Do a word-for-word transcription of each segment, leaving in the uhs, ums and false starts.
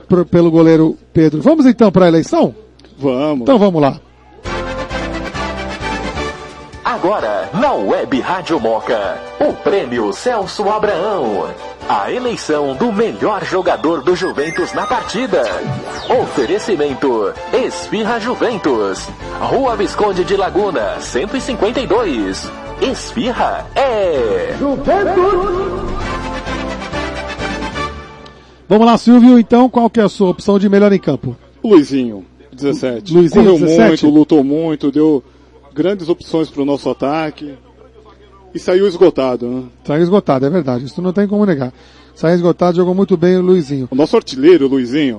por, pelo goleiro Pedro. Vamos então para a eleição? Vamos. Então vamos lá. Agora, na Web Rádio Moca, o Prêmio Celso Abraão. A eleição do melhor jogador do Juventus na partida. Oferecimento Esfirra Juventus. Rua Visconde de Laguna, cento e cinquenta e dois. Esfirra é Juventus. Vamos lá, Silvio, então, qual que é a sua opção de melhor em campo? Luizinho, dezessete. Luizinho, Correu dezessete? muito, lutou muito, deu grandes opções para o nosso ataque. E saiu esgotado, né? Saiu esgotado, é verdade, isso não tem como negar. Saiu esgotado, jogou muito bem o Luizinho. O nosso artilheiro, Luizinho.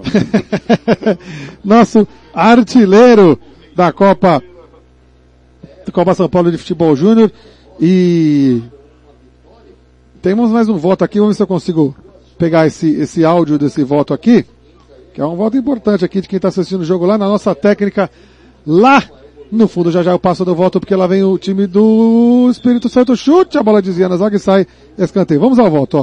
Nosso artilheiro da Copa, da Copa São Paulo de Futebol Júnior. E temos mais um voto aqui, vamos ver se eu consigo pegar esse, esse áudio desse voto aqui, que é um voto importante aqui de quem está assistindo o jogo lá na nossa técnica, lá no fundo. Já já eu passo do voto, porque lá vem o time do Espírito Santo, chute, a bola desvia na zaga e sai escanteio. Vamos ao voto, ó.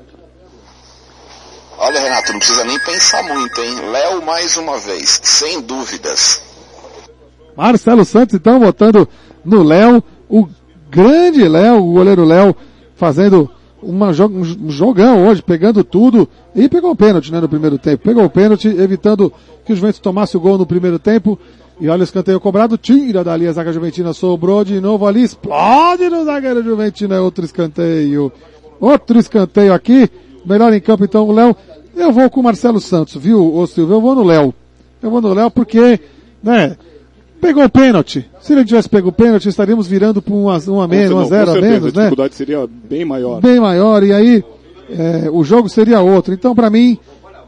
Olha, Renato, não precisa nem pensar muito, hein? Léo mais uma vez, sem dúvidas. Marcelo Santos, então, votando no Léo, o grande Léo, o goleiro Léo, fazendo uma jo- um jogão hoje, pegando tudo, e pegou o pênalti, né, no primeiro tempo. Pegou o pênalti, evitando que o Juventus tomasse o gol no primeiro tempo. E olha o escanteio cobrado, tira dali a zaga juventina, sobrou de novo ali, explode no zagueiro juventino, é outro escanteio. Outro escanteio aqui, melhor em campo então o Léo. Eu vou com o Marcelo Santos, viu, ô Silvio? Eu vou no Léo. Eu vou no Léo porque, né, pegou o pênalti. Se ele tivesse pego o pênalti, estaríamos virando para um a, um a menos, um a zero a menos, né? A dificuldade seria bem maior. Bem maior, e aí é, o jogo seria outro. Então, para mim,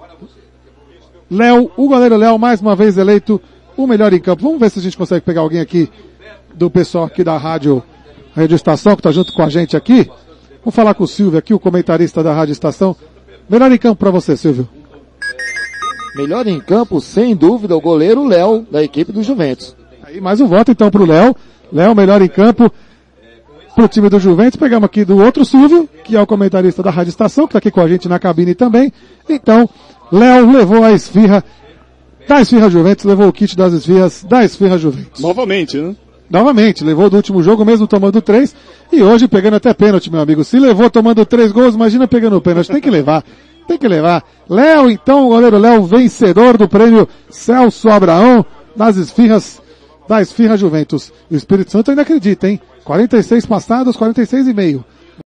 Léo, o goleiro Léo, mais uma vez eleito o melhor em campo. Vamos ver se a gente consegue pegar alguém aqui do pessoal aqui da Rádio, Rádio Estação, que está junto com a gente aqui. Vamos falar com o Silvio aqui, o comentarista da Rádio Estação. Melhor em campo para você, Silvio. Melhor em campo, sem dúvida, o goleiro Léo, da equipe do Juventus. Aí mais um voto então pro Léo. Léo, melhor em campo pro time do Juventus. Pegamos aqui do outro Silvio, que é o comentarista da Rádio Estação, que está aqui com a gente na cabine também. Então, Léo levou a esfirra da Esfirra Juventus, levou o kit das esfirras da Esfirra Juventus. Novamente, né? Novamente, levou do último jogo mesmo tomando três, e hoje pegando até pênalti, meu amigo. Se levou tomando três gols, imagina pegando o pênalti. Tem que levar, tem que levar. Léo, então, o goleiro Léo, vencedor do prêmio Celso Abraão, das esfirras da Esfirra Juventus. E o Espírito Santo ainda acredita, hein? quarenta e seis passados, quarenta e seis e meio.